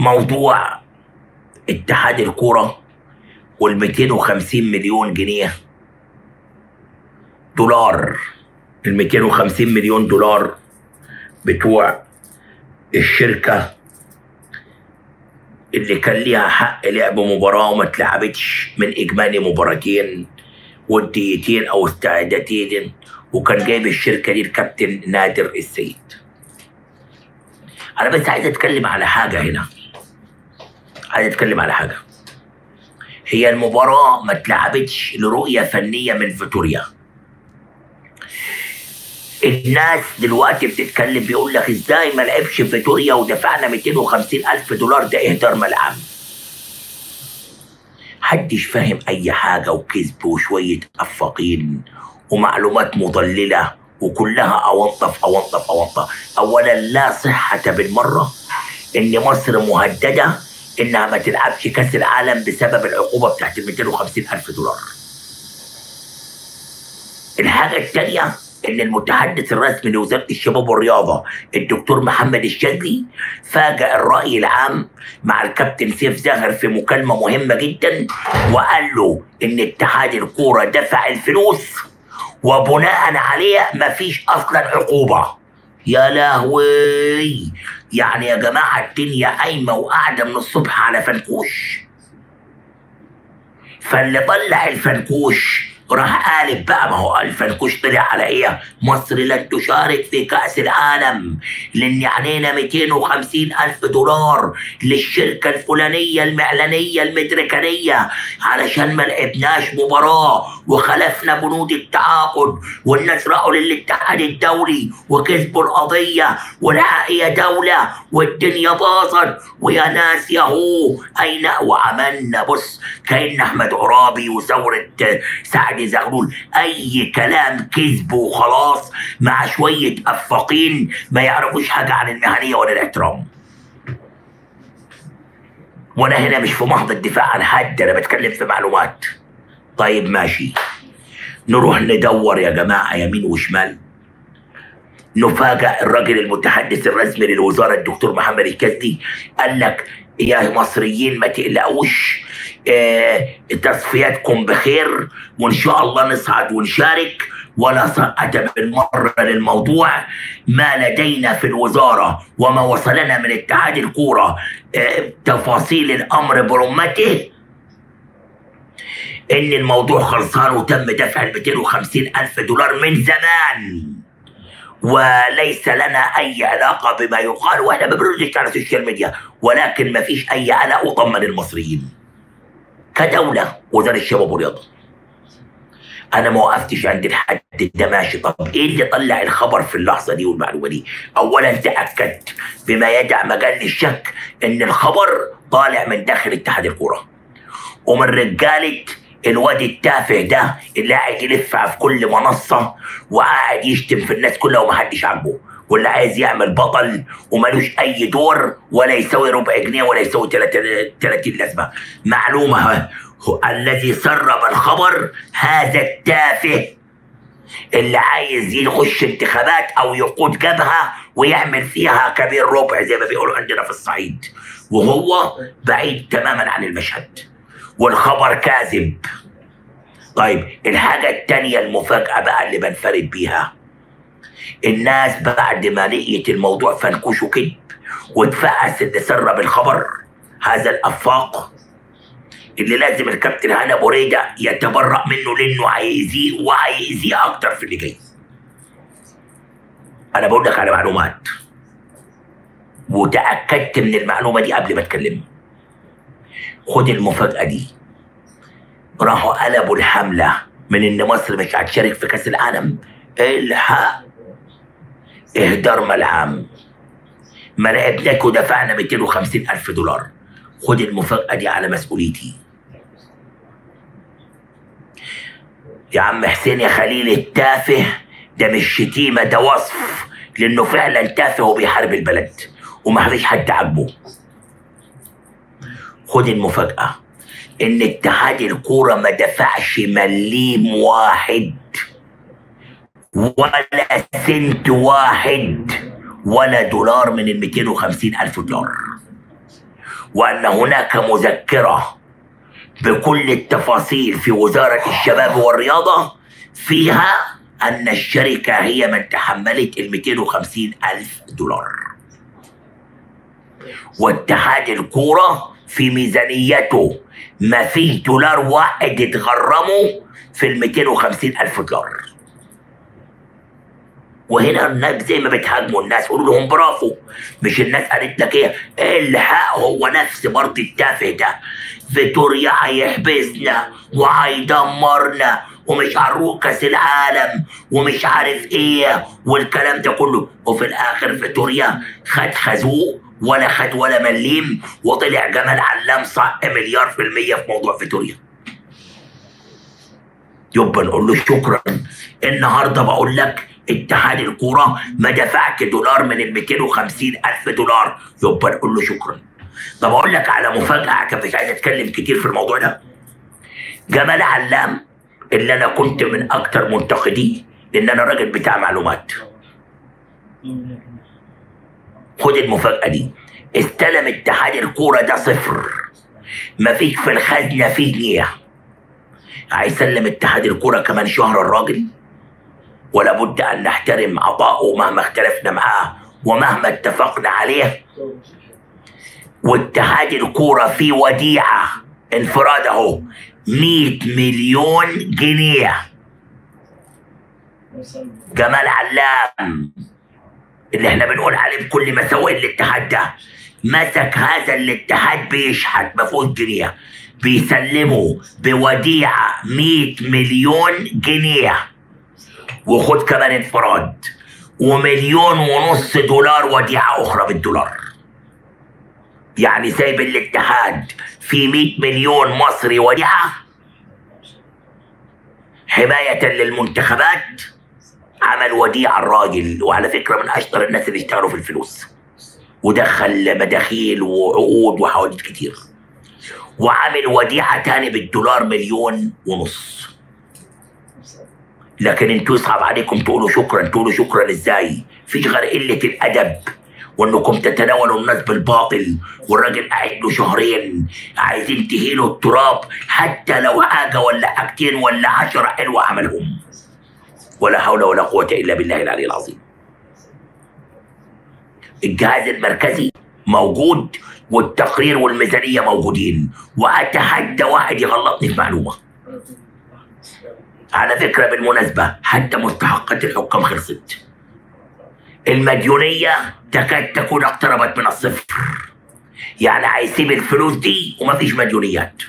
موضوع اتحاد الكورة وال 250 مليون جنيه دولار، ال 250 مليون دولار بتوع الشركة اللي كان ليها حق لعب مباراة وما اتلعبتش من إجمالي مباراتين وديتين أو استعدادين، وكان جايب الشركة دي الكابتن نادر السيد. أنا بس عايز أتكلم على حاجة هنا، هي المباراة ما اتلعبتش لرؤية فنية من فيتوريا. الناس دلوقتي بتتكلم بيقول لك ازاي ما لعبش فيتوريا ودفعنا 250 ألف دولار، ده إهدار ملعب. محدش فاهم أي حاجة، وكذب وشوية أفاقين ومعلومات مضللة وكلها أونطة في أونطة في أونطة. أولا لا صحة بالمرة إن مصر مهددة إنها ما تلعبش كأس العالم بسبب العقوبة بتاعت ال 250 ألف دولار. الحاجة الثانية إن المتحدث الرسمي لوزارة الشباب والرياضة الدكتور محمد الشاذلي فاجأ الرأي العام مع الكابتن سيف زاهر في مكالمة مهمة جدا، وقال له إن اتحاد الكورة دفع الفلوس وبناء عليه مفيش أصلا عقوبة. يا لهوي، يعني يا جماعة الدنيا قايمة وقاعدة من الصبح على فنكوش. فاللي طلع الفنكوش راح قالب بقى، ما هو الفنكوش طلع على ايه؟ مصر لن تشارك في كأس العالم لان علينا 250 ألف دولار للشركة الفلانية المعلنية المدركانية علشان ما لعبناش مباراة وخلفنا بنود التعاقد، والناس راحوا للاتحاد الدولي وكسبوا القضية والحقيقة دولة والدنيا باظت ويا ناس ياهو اين. وعملنا بص كأن احمد عرابي وثورة سعد زغلول، اي كلام كذب وخلاص مع شويه افاقين ما يعرفوش حاجه عن المهنيه ولا الاحترام. وانا هنا مش في محض الدفاع عن حد، انا بتكلم في معلومات. طيب ماشي، نروح ندور يا جماعه يمين وشمال. نفاجأ الراجل المتحدث الرسمي للوزاره الدكتور محمد الشاذلي قال لك يا مصريين ما تقلقوش، تصفياتكم بخير وان شاء الله نصعد ونشارك، ولا صعد بالمره للموضوع. ما لدينا في الوزاره وما وصلنا من اتحاد الكوره تفاصيل الامر برمته ان الموضوع خلصان وتم دفع ال 250 ألف دولار من زمان، وليس لنا اي علاقه بما يقال، واحنا ما بنردش على السوشيال ميديا، ولكن ما فيش اي قلق وطمن المصريين كدوله. وزاره الشباب والرياضه انا ما وقفتش عند الحد ده، ماشي. طب ايه اللي طلع الخبر في اللحظه دي والمعلومه دي؟ اولا تاكدت بما يدع مجال للشك ان الخبر طالع من داخل اتحاد الكوره ومن رجاله الواد التافه ده اللي قاعد يلف في كل منصه وقاعد يشتم في الناس كلها ومحدش عاجبه، واللي عايز يعمل بطل ومالوش اي دور ولا يساوي ربع جنيه ولا يساوي 30 لازمه. معلومه، الذي سرب الخبر هذا التافه اللي عايز يخش انتخابات او يقود جبهه ويعمل فيها كبير ربع زي ما بيقولوا عندنا في الصعيد، وهو بعيد تماما عن المشهد والخبر كاذب. طيب الحاجه الثانيه المفاجاه بقى اللي بنفرد بيها، الناس بعد ما لقيت الموضوع فنكوش وكذب واتفقس اللي سرب الخبر هذا الافاق اللي لازم الكابتن هاني ابو ريده يتبرأ منه لانه هيأذيه وهيأذيه اكتر في اللي جاي. انا بقول لك على معلومات وتأكدت من المعلومه دي قبل ما اتكلم. خد المفاجاه دي، راحوا قلبوا الحمله من ان مصر مش هتشارك في كاس العالم. الحق، اهدار ملعب، ما لعبناك ودفعنا 250 ألف دولار. خد المفاجأة دي على مسؤوليتي يا عم حسين يا خليل. التافه ده مش شتيمة، ده وصف لأنه فعلا تافه وبيحارب البلد وما فيش حد عاجبه. خد المفاجأة إن اتحاد الكورة ما دفعش مليم واحد ولا سنت واحد ولا دولار من ال 250 ألف دولار، وأن هناك مذكرة بكل التفاصيل في وزارة الشباب والرياضة فيها أن الشركة هي من تحملت ال 250,000 دولار، واتحاد الكورة في ميزانيته ما فيش دولار واحد اتغرموا في ال 250,000 دولار. وهنا الناس زي ما بتهاجموا الناس قولوا لهم برافو، مش الناس قالت لك ايه؟ الحق هو نفس برضه التافه ده، فيتوريا هيحبسنا وهيدمرنا ومش هنروح كاس العالم ومش عارف ايه والكلام ده كله، وفي الاخر فيتوريا خد خازوق ولا خد ولا مليم، وطلع جمال علام صح 100% في موضوع فيتوريا. يبقى نقول له شكرا. النهارده بقول لك اتحاد الكوره ما دفعش دولار من ال 250,000 دولار، يبقى نقول له شكرا. طب اقول لك على مفاجاه، كان مش عايز اتكلم كتير في الموضوع ده. جمال علام اللي انا كنت من اكتر منتقديه لان انا راجل بتاع معلومات، خد المفاجاه دي، استلم اتحاد الكوره ده صفر، مفيش في الخزنه فيه جنيه. هيسلم اتحاد الكوره كمان شهر الراجل، ولا بد ان نحترم عطاءه مهما اختلفنا معاه ومهما اتفقنا عليه. واتحاد الكوره فيه وديعه انفراد اهو 100 مليون جنيه. جمال علام اللي احنا بنقول عليه بكل مساوئ الاتحاد ده مسك هذا الاتحاد بيشحت ما فيهوش جنيه، بيسلمه بوديعه 100 مليون جنيه، وخد كمان انفراد و1.5 مليون دولار وديعه اخرى بالدولار. يعني سايب الاتحاد في 100 مليون مصري وديعه حمايه للمنتخبات. عمل وديعه الراجل، وعلى فكره من اشطر الناس اللي اشتغلوا في الفلوس، ودخل مداخيل وعقود وحوادث كتير. وعامل وديعه تاني بالدولار 1.5 مليون. لكن انتوا يصعب عليكم تقولوا شكرا. تقولوا شكرا ازاي؟ فيش غير قله الادب وانكم تتناولوا الناس بالباطل، والراجل قاعد له شهرين عايزين تهيلوا التراب حتى لو حاجه ولا حاجتين ولا 10 حلوه عملهم. ولا حول ولا قوه الا بالله العلي العظيم. الجهاز المركزي موجود والتقرير والميزانيه موجودين، واتحدى واحد يغلطني في معلومه. على فكره بالمناسبه حتى مستحقات الحكام خلصت، المديونيه تكاد تكون اقتربت من الصفر، يعني هيسيب الفلوس دي ومفيش مديونيات.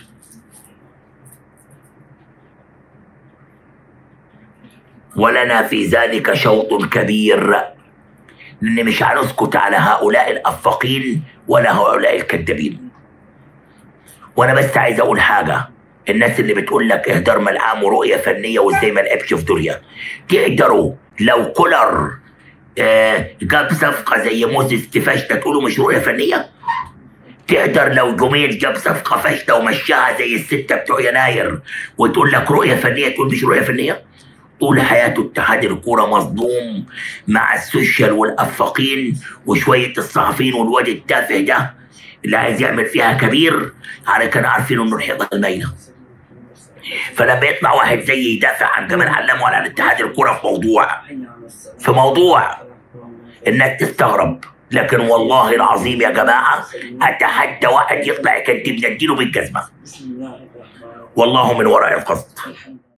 ولنا في ذلك شوط كبير، لان مش هنسكت على هؤلاء الافاقين ولا هؤلاء الكذابين. وانا بس عايز اقول حاجه، الناس اللي بتقول لك اهدار ملعام ورؤيه فنيه وازاي ما لعبش في دوريا، تقدروا لو كولر جاب صفقه زي موسيس فاشله تقولوا مش رؤيه فنيه؟ تقدر لو جميل جاب صفقه فاشله ومشاها زي السته بتوع يناير وتقول لك رؤيه فنيه تقول مش رؤيه فنيه؟ طول حياته اتحاد الكوره مظلوم مع السوشيال والافاقين وشويه الصحفيين والواد التافه ده اللي عايز يعمل فيها كبير، على كانوا عارفين انه الحيطه المايله. فلما يطلع واحد زي يدافع عن جمال علام وعن اتحاد الكوره في موضوع الناس تستغرب، لكن والله العظيم يا جماعه اتحدى واحد يطلع يكذب نديله بالجزمه، والله من وراء القصد.